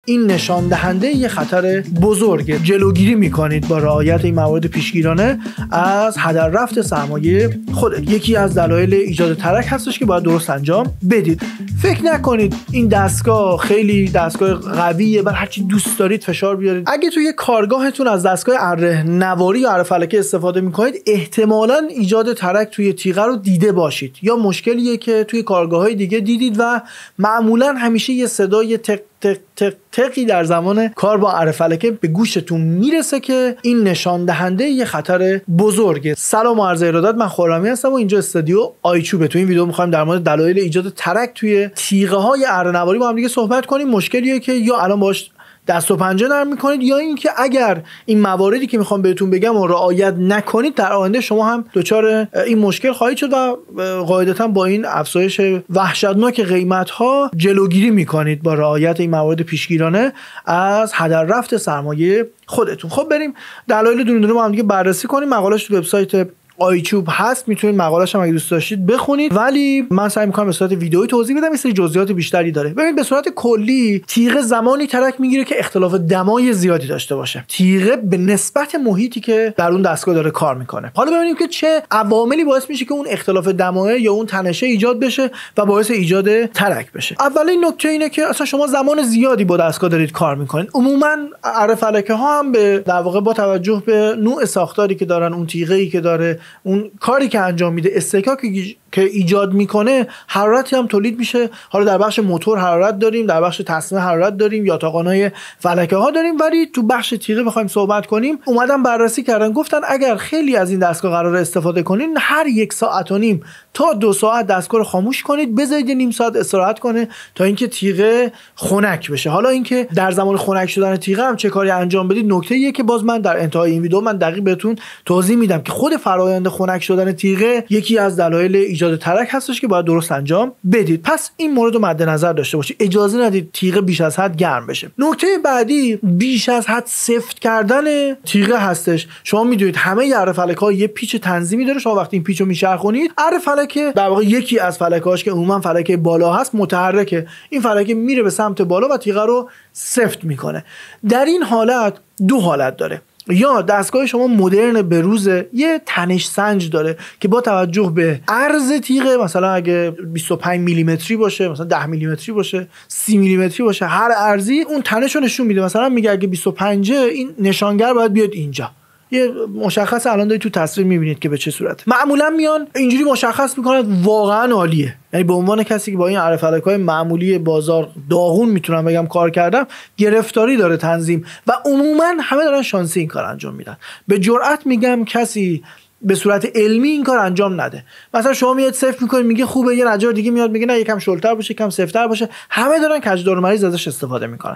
این نشان دهنده یه خطر بزرگه. جلوگیری میکنید با رعایت این موارد پیشگیرانه از هدر رفت سرمایه خودت. یکی از دلایل ایجاد ترک هستش که باید درست انجام بدید. فکر نکنید این دستگاه خیلی دستگاه قویه، بل هرچی دوست دارید فشار بیارید. اگه توی کارگاهتون از دستگاه اره نواری یا اره فلکه استفاده میکنید، احتمالاً ایجاد ترک توی تیغه رو دیده باشید، یا مشکلیه که توی کارگاه‌های دیگه دیدید و معمولاً همیشه یه صدای تق تق تق تقی در زمان کار با اره فلکه به گوشتون میرسه که این نشان دهنده یه خطر بزرگه. سلام و عرض ارادت، من خرمی هستم و اینجا استودیو آیچوبه. تو این ویدیو می‌خوایم در مورد دلایل ایجاد ترک توی تیغه‌های اره نواری با هم دیگه صحبت کنیم. مشکلیه که یا الان باهاش دست و پنجه نرم میکنید، یا اینکه اگر این مواردی که میخوام بهتون بگم و رعایت نکنید، در آینده شما هم دچار این مشکل خواهید شد و قاعدتا با این افزایش وحشتناک قیمت‌ها جلوگیری میکنید با رعایت این موارد پیشگیرانه از هدر رفت سرمایه خودتون. خب بریم دلایل دونه دونه با هم دیگه بررسی کنیم. مقاله‌اش تو وبسایت آیچوب هست، میتونید مقاله‌اش هم اگه دوست داشتید بخونید، ولی من سعی می‌کنم به صورت ویدئویی توضیح بدم. یه سری جزئیات بیشتری داره. ببینید به صورت کلی تیغه زمانی ترک میگیره که اختلاف دمای زیادی داشته باشه. تیغه به نسبت محیطی که در اون دستگاه داره کار میکنه. حالا ببینیم که چه عواملی باعث میشه که اون اختلاف دمای یا اون تنشه ایجاد بشه و باعث ایجاد ترک بشه. اولین نکته اینه که اصلا شما زمان زیادی با دستگاه دارید کار میکنید. عموما اره فلکه ها هم به در واقع با توجه به نوع ساختاری که دارن، اون تیغه‌ای که داره، اون کاری که انجام میده، استکاکی که ایجاد میکنه، حرارتی هم تولید میشه. حالا در بخش موتور حرارت داریم، در بخش تصمیم حرارت داریم، یاتاقان‌های فلکه ها داریم، ولی تو بخش تیغه بخوایم صحبت کنیم، اومدن بررسی کردن، گفتن اگر خیلی از این دستگاه قراره استفاده کنین، هر 1.5 ساعت تا 2 ساعت دستگاه رو خاموش کنید، بذارید نیم ساعت استراحت کنه تا اینکه تیغه خنک بشه. حالا اینکه در زمان خنک شدن تیغه هم چه کاری انجام بدید نکته‌ایه که باز من در انتهای این ویدیو من دقیق بهتون توضیح میدم که خود فرآیند خنک شدن تیغه یکی از دلایل ایجاد ترک هستش که باید درست انجام بدید. پس این مورد رو مد نظر داشته باشید. اجازه ندید تیغه بیش از حد گرم بشه. نکته بعدی بیش از حد سفت کردن تیغه هستش. شما میدونید همه اره فلک‌ها یه پیچ تنظیمی داره. شما وقتی این پیچو میچرخونید، اره فلکه در واقع یکی از فلک‌هاش که عموما فلکه بالا هست متحرکه. این فلکه میره به سمت بالا و تیغه رو سفت میکنه. در این حالت دو حالت داره. یا دستگاه شما مدرن بروزه، یه تنش سنج داره که با توجه به عرض تیغه، مثلا اگه 25 میلیمتری باشه، مثلا 10 میلیمتری باشه، 30 میلیمتری باشه، هر عرضی اون تنش رو نشون میده. مثلا میگه اگه 25 این نشانگر باید بیاد اینجا. یه مشخص الان دارید تو تصویر میبینید که به چه صورته. معمولا میان اینجوری مشخص میکنن، واقعا عالیه. یعنی به عنوان کسی که با این اره فلک‌های معمولی بازار داغون میتونم بگم کار کردم، گرفتاری داره تنظیم و عموما همه دارن شانسی این کار انجام میدن. به جرئت میگم کسی به صورت علمی این کار انجام نده. مثلا شما میاد صفر میکنید، میگه خوبه، یه نجار دیگه میاد میگه نه یکم شلتر باشه، یکم سفت‌تر باشه. همه دارن کجدار مریض ازش استفاده میکنن.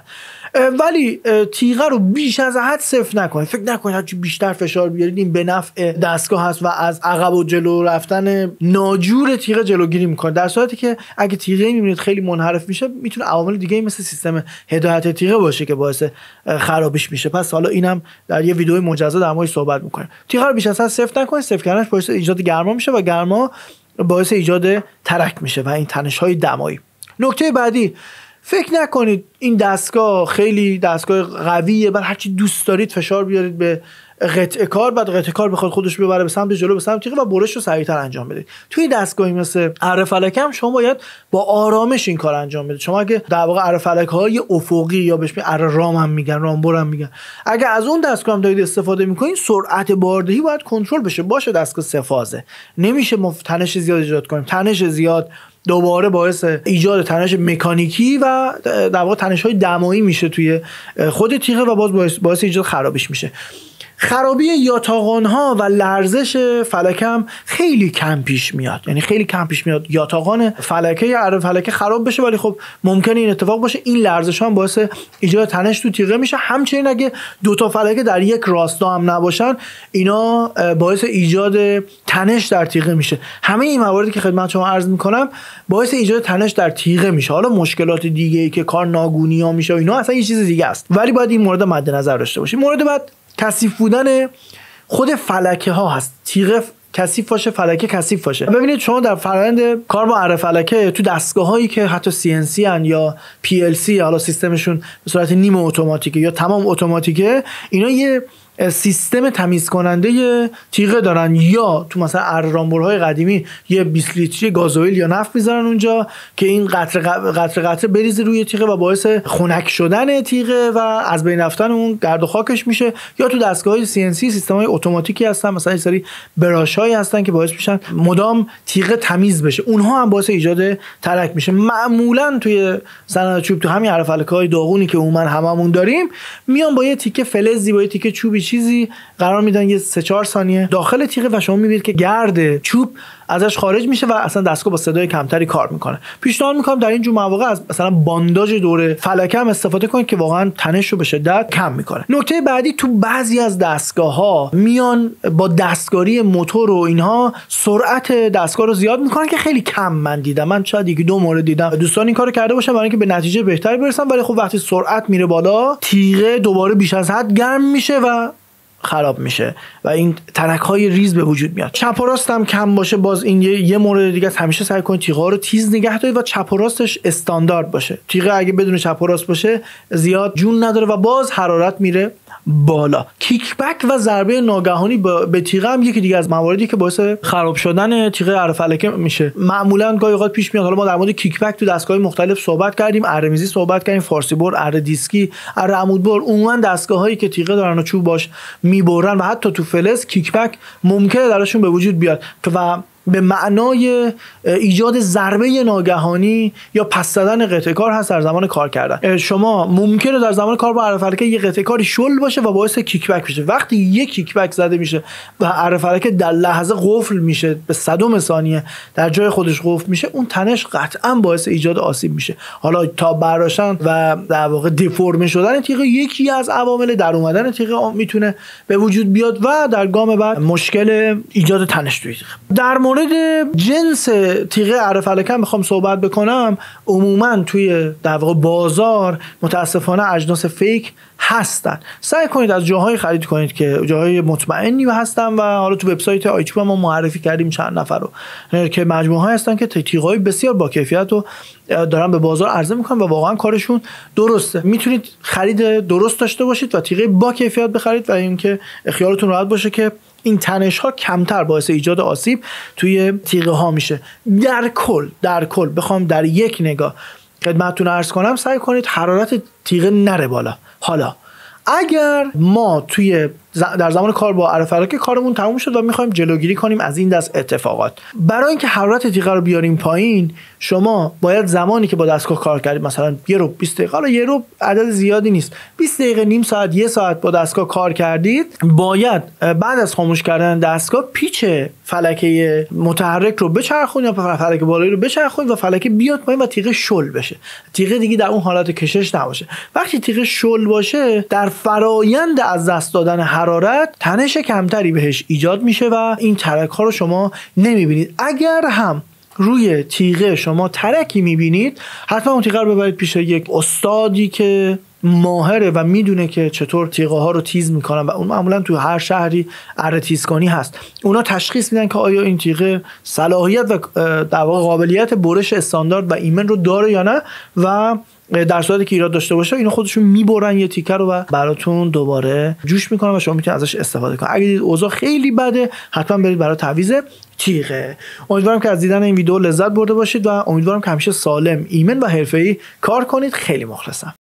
ولی تیغه رو بیش از حد صفر نکنید. فکر نکنید هرچی بیشتر فشار بیارید این به نفع دستگاه هست و از عقب و جلو رفتن ناجور تیغه جلوگیری میکنه. در صورتی که اگه تیغه میبینید خیلی منحرف میشه، میتونه عوامل دیگه مثل سیستم هدایت تیغه باشه که باعث خرابش میشه. پس حالا اینم در یه ویدیو مجزا در موردش صحبت میکنیم. تیغه رو بیش از حد صفر نکنید. صفر کردنش باعث ایجاد گرما میشه و گرما باعث ایجاد ترک میشه و این تنش‌های دمایی. نکته بعدی، فکر نکنید این دستگاه خیلی دستگاه قویه، بل هرچی دوست دارید فشار بیارید به قطعه کار، بعد قطعه کار بخواد خودش ببره به سمت جلو، به سمت تیغه و برش رو سریعتر انجام بدید. توی دستگاهی مثل اره فلکه هم شما باید با آرامش این کار انجام بدید. شما اگه در واقع اره فلک‌های افقی یا بهش اره رام هم میگن، رامبر هم میگن، اگه از اون دستگاه هم دارید استفاده میکنین، سرعت باردهی باید کنترل بشه. باشه دستگاه 3 فازه، نمیشه ما تنش زیاد ایجاد کنیم. تنش زیاد دوباره باعث ایجاد تنش مکانیکی و در واقع تنش‌های دمایی میشه توی خود تیغه و باعث ایجاد خرابش میشه. خرابی یاتاقان‌ها و لرزش فلکه هم خیلی کم پیش میاد. یعنی خیلی کم پیش میاد یاتاقان فلکه یا اره فلکه خراب بشه، ولی خب ممکنه این اتفاق باشه. این لرزش هم باعث ایجاد تنش تو تیغه میشه. همچنین اگه 2 تا فلکه در یک راستا هم نباشن، اینا باعث ایجاد تنش در تیغه میشه. همه این مواردی که خدمت شما عرض میکنم باعث ایجاد تنش در تیغه میشه. حالا مشکلات دیگه ای که کار ناگونی‌ها میشه، اینا اصلا یه چیز دیگه است، ولی باید این مورد مد نظر داشته باشید. مورد بعد کثیف بودن خود فلکه ها هست. تیغه کثیف باشه، فلکه کثیف باشه. ببینید شما در فرآیند کار با اره فلکه تو دستگاه‌هایی که حتی CNC ان یا PLC، حالا سیستمشون به صورت نیمه اتوماتیکه یا تمام اتوماتیکه، اینا یه سیستم تمیز کننده تیغه دارن، یا تو مثلا اره رامبورهای قدیمی یه 20 لیتری گازوئیل یا نفت میذارن اونجا که این قطره بریزه روی تیغه و باعث خنک شدن تیغه و از بین رفتن اون گرد و خاکش میشه. یا تو دستگاه‌های CNC سیستم‌های اتوماتیکی هستن، مثلا یه سری براش‌هایی هستن که باعث میشن مدام تیغه تمیز بشه، اونها هم باعث ایجاد ترک میشه. معمولا توی صنعت چوب تو همین اره فلکه‌های داغونی که عموما هممون داریم، میان با یه تیکه فلزی، با یه تیکه چوبی چیزی قرار میدن یه 3-4 ثانیه داخل تیغه و شما میبینید که گرد چوب ازش خارج میشه و اصلا دستگاه با صدای کمتری کار میکنه. پیشنهاد میکنم در این جور مواقع از مثلا بانداژ دور فلکه هم استفاده کنید که واقعا تنش رو به شدت کم میکنه. نکته بعدی، تو بعضی از دستگاه‌ها میان با دستکاری موتور و اینها سرعت دستگاه رو زیاد میکنن که خیلی کم من دیدم. من شاید 1-2 مورد دیدم دوستان این کارو کرده باشن برای اینکه به نتیجه بهتری برسن، ولی خب وقتی سرعت میره بالا، تیغه دوباره بیش از حد گرم میشه و خراب میشه و این ترک‌های ریز به وجود میاد. چپ و راست هم کم باشه، باز این یه مورد دیگه است. همیشه سعی کنید تیغه‌ها رو تیز نگه دارید و چپ و راستش استاندارد باشه. تیغه اگه بدون چپ و راست باشه زیاد جون نداره و باز حرارت میره بالا. کیک بک و ضربه ناگهانی به تیغه هم یکی دیگه از مواردی که باعث خراب شدن تیغه اره فلکه میشه. معمولا گاهی اوقات پیش میاد. حالا ما در مورد کیک بک تو دستگاه‌های مختلف صحبت کردیم، اره میزی صحبت کردیم، فارسی بر، اره دیسکی، اره عمود بر. عموما دستگاه‌هایی که تیغه دارن و چوب باش میبرن و حتی تو فلز کیک بک ممکنه درشون به وجود بیاد و به معنای ایجاد ضربه ناگهانی یا پس زدن قطعه کار هست در زمان کار کردن. شما ممکنه در زمان کار با اره فلکه یه قطعه کاری شل باشه و باعث کیک بک بشه. وقتی یک کیک بک زده میشه و اره فلکه در لحظه قفل میشه، به 100 ثانیه در جای خودش قفل میشه، اون تنش قطعا باعث ایجاد آسیب میشه. حالا تا برداشتن و در واقع دیفورمه شدن تیغه یکی از عوامل در اومدن تیغه میتونه به وجود بیاد و در گام بعد مشکل ایجاد تنش توی تیغه. در مورد جنس تیغه اره فلکه میخوام صحبت بکنم. عموما توی در واقع بازار متاسفانه اجناس فیک هستن. سعی کنید از جاهای خرید کنید که جاهای مطمئنی هستن و حالا تو وبسایت آیچوب ما معرفی کردیم چند نفر رو که مجموعه‌ای هستن که تیغ‌های بسیار با کیفیت رو دارن به بازار عرضه میکنن و واقعا کارشون درسته. میتونید خرید درست داشته باشید و تیغه با کیفیت بخرید و اینکه خیالتون راحت باشه که این تنش ها کمتر باعث ایجاد آسیب توی تیغه ها میشه. در کل بخوام در یک نگاه خدمتتون عرض کنم، سعی کنید حرارت تیغه نره بالا. حالا اگر ما در زمان کار با اره فلکه کارمون تموم شد و میخوایم جلوگیری کنیم از این دست اتفاقات، برای اینکه حرارت تیغه رو بیاریم پایین، شما باید زمانی که با دستگاه کار کردید، مثلا 1 رو 20 دقیقه، حالا 1 رو عدد زیادی نیست، 20 دقیقه، نیم ساعت، 1 ساعت با دستگاه کار کردید، باید بعد از خاموش کردن دستگاه پیچ فلکه متحرک رو بچرخونید یا فلکه بالایی رو بچرخونید و فلکه بیاد پایین و تیغه شل بشه. تیغه دیگه در اون حالت کشش نباشه. وقتی تیغه شل باشه، در فرایند از دست دادن حرارت تنش کمتری بهش ایجاد میشه و این ترک ها رو شما نمیبینید. اگر هم روی تیغه شما ترکی میبینید، حتما اون تیغه رو ببرید پیش یک استادی که ماهره و میدونه که چطور تیغه ها رو تیز میکنن و اون معمولا تو هر شهری اره تیزکنی هست. اونا تشخیص میدن که آیا این تیغه صلاحیت و در واقع قابلیت برش استاندارد و ایمن رو داره یا نه و در صورتی که ایراد داشته باشه اینا خودشون میبرن یه تیکه رو و براتون دوباره جوش میکنن و شما میتونید ازش استفاده کنید. اگه دید اوضاع خیلی بده، حتما برید برای تعویض تیغه. امیدوارم که از دیدن این ویدیو لذت برده باشید و امیدوارم که همیشه سالم، ایمن و حرفه‌ای کار کنید. خیلی مخلصم.